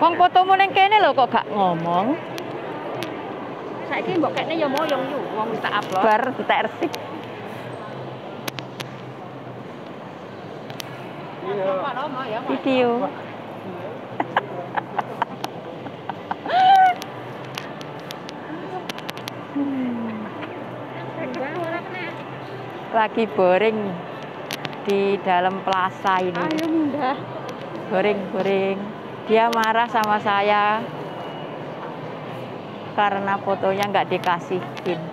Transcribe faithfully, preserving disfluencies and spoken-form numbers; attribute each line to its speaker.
Speaker 1: Wong fotomu ning kene lho kok gak ngomong.
Speaker 2: Saiki mbok kene ya moyong yo wong wis tak upload.
Speaker 1: Bar tak resik. Video. Lagi boring di dalam plaza ini.
Speaker 2: Ayo mundah.
Speaker 1: Boring-boring. Dia marah sama saya karena fotonya nggak dikasihin.